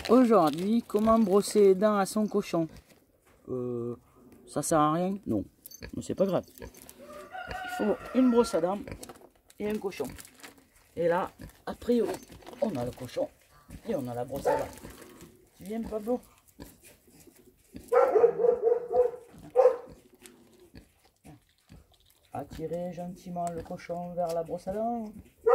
Aujourd'hui, comment brosser les dents à son cochon? Ça sert à rien? Non, mais c'est pas grave. Il faut une brosse à dents et un cochon. Et là, a priori, on a le cochon et on a la brosse à dents. Tu viens, Pablo? Attirez gentiment le cochon vers la brosse à dents.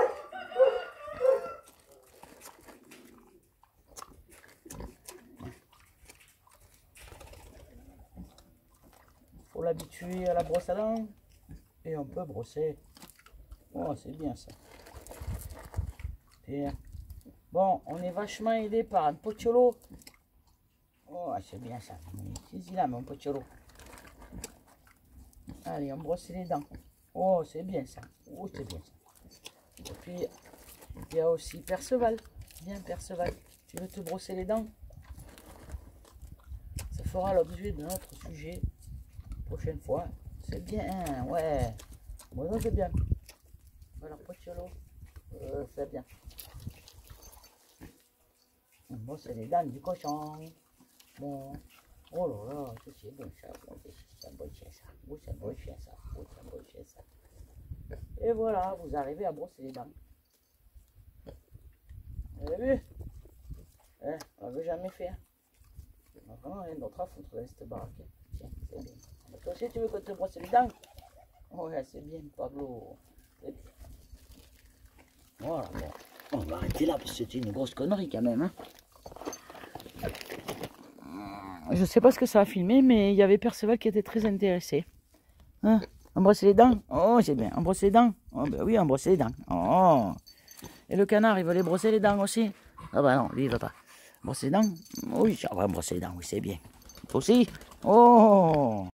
Faut l'habituer à la brosse à dents et on peut brosser. Oh, c'est bien ça. Et bon, on est vachement aidé par un pocholo. Oh, c'est bien ça. C'est là, mon pocholo. Allez, on brosse les dents. Oh, c'est bien ça. Oh, c'est bien ça. Et puis, il y a aussi Perceval. Viens, Perceval. Tu veux te brosser les dents? Ça fera l'objet de notre sujet prochaine fois. C'est bien, ouais. Bon, c'est bien. Alors, pocholo, c'est bien. On brosse les dents du cochon. Bon. Oh là là, c'est bon ça. C'est un bon chien ça. Oh, c'est un bon chien ça. Oh, c'est un bon chien ça. Et voilà, vous arrivez à brosser les dents. Vous avez vu? On l'avait jamais fait. On a vraiment rien d'autre à foutre dans cette baraque. Tiens, c'est bien. Mais toi aussi, tu veux que te brosse les dents? Ouais, c'est bien, Pablo. Voilà, bon. On va arrêter là parce que c'était une grosse connerie quand même. Hein. Je sais pas ce que ça a filmé, mais il y avait Perceval qui était très intéressé. Hein? On brosse les dents? Oh, c'est bien. On brosse les dents? Oh, ben oui, on brosse les dents. Oh. Et le canard, il veut les brosser les dents aussi? Ah bah non, lui, il veut pas. Brosser les dents? Oui, ça va brosser les dents, oui, c'est bien. Toi aussi? Oh!